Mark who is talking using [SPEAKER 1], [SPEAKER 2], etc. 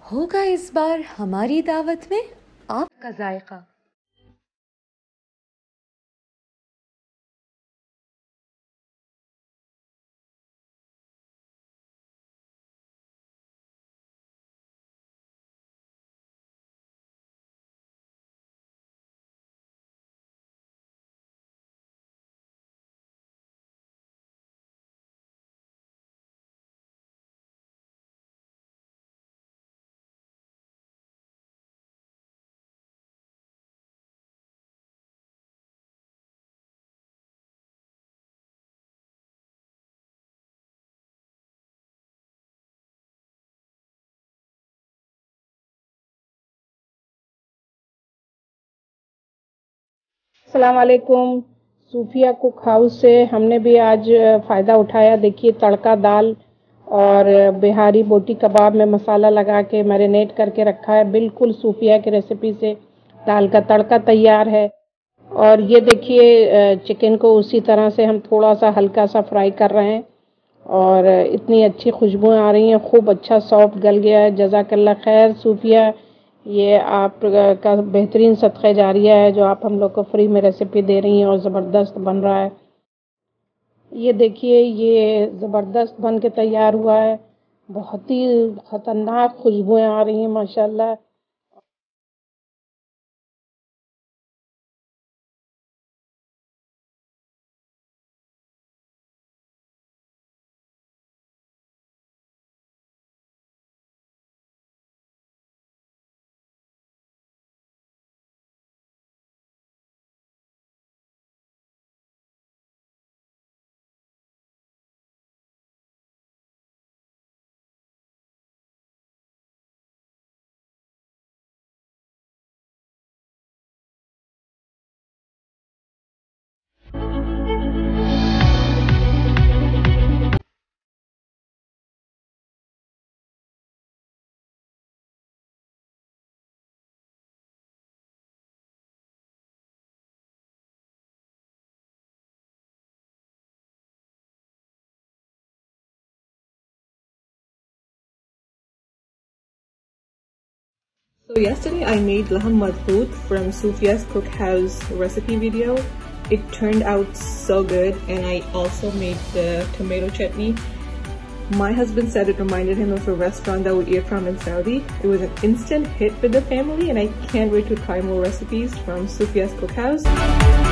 [SPEAKER 1] होगा इस बार हमारी दावत में आपका जायका।
[SPEAKER 2] अस्सलाम वालेकुम। सूफिया कुक हाउस से हमने भी आज फ़ायदा उठाया। देखिए तड़का दाल और बिहारी बोटी कबाब में मसाला लगा के मैरिनेट करके रखा है। बिल्कुल सूफिया की रेसिपी से दाल का तड़का तैयार है। और ये देखिए चिकन को उसी तरह से हम थोड़ा सा हल्का सा फ्राई कर रहे हैं और इतनी अच्छी खुशबुएं आ रही हैं। खूब अच्छा सॉफ्ट गल गया है। जज़ाकल्लाह खैर सूफिया, ये आप का बेहतरीन सदक़े जारिया है जो आप हम लोग को फ्री में रेसिपी दे रही हैं और ज़बरदस्त बन रहा है। ये देखिए ये ज़बरदस्त बन के तैयार हुआ है। बहुत ही ख़तरनाक खुशबुएं आ रही हैं माशाल्लाह।
[SPEAKER 3] So yesterday I made laham madhoot from Sufia's Cookhouse recipe video. It turned out so good, and I also made the tomato chutney. My husband said it reminded him of a restaurant that we ate from in Saudi. It was an instant hit with the family, and I can't wait to try more recipes from Sufia's Cookhouse.